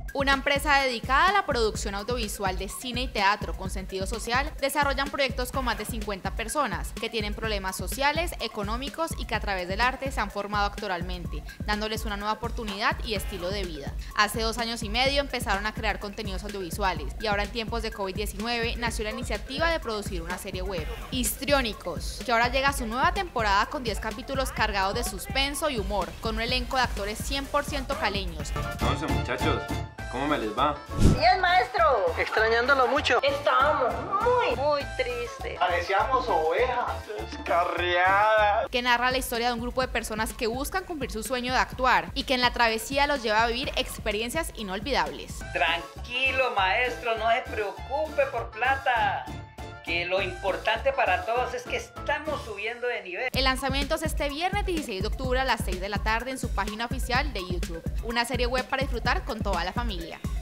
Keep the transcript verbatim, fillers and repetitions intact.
Una empresa dedicada a la producción audiovisual de cine y teatro con sentido social desarrollan proyectos con más de cincuenta personas que tienen problemas sociales, económicos y que a través del arte se han formado actoralmente, dándoles una nueva oportunidad y estilo de vida. Hace dos años y medio empezaron a crear contenidos audiovisuales y ahora en tiempos de COVID diecinueve nació la iniciativa de producir una serie web, Histriónicos, que ahora llega a su nueva temporada con diez capítulos cargados de suspenso y humor, con un elenco de actores cien por ciento caleños. Entonces, muchachos, ¿cómo me les va? Bien, maestro. Extrañándolo mucho. Estamos muy, muy tristes. Parecíamos ovejas. Descarriadas. Que narra la historia de un grupo de personas que buscan cumplir su sueño de actuar y que en la travesía los lleva a vivir experiencias inolvidables. Tranquilo, maestro, no se preocupe por plata. Que lo importante para todos es que estamos subiendo de nivel. El lanzamiento es este viernes dieciséis de octubre a las seis de la tarde en su página oficial de YouTube. Una serie web para disfrutar con toda la familia.